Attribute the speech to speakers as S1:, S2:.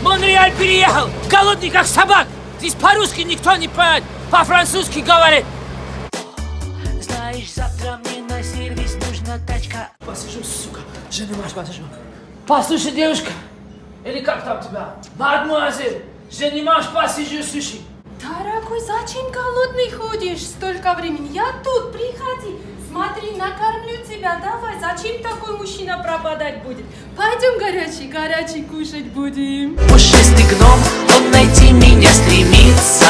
S1: Монреаль переехал, голодный как собак. Здесь по-русски никто не понимает, по-французски говорит. Знаешь, завтра мне на сервис нужна тачка. Посижу, сука, женимаш, посижу. Послушай, девушка, или как там тебя? Мадемуазель, женимаш, посижу, слушай.
S2: Дорогой, зачем голодный ходишь столько времени? Я тут, приходи. Смотри, накормлю тебя, давай. Зачем такой мужчина пропадать будет? Пойдем горячий кушать будем.
S1: Пушистый гном, он найти меня стремится.